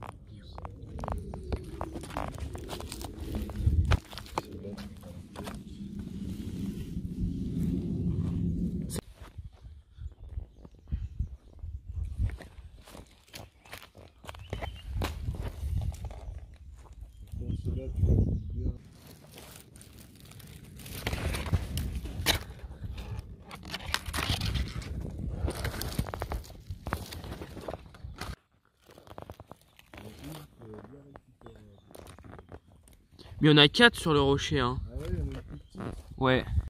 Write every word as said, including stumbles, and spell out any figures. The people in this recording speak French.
Mais il y en a quatre sur le rocher, hein. Ah ouais, il y en a plus petits. Ouais.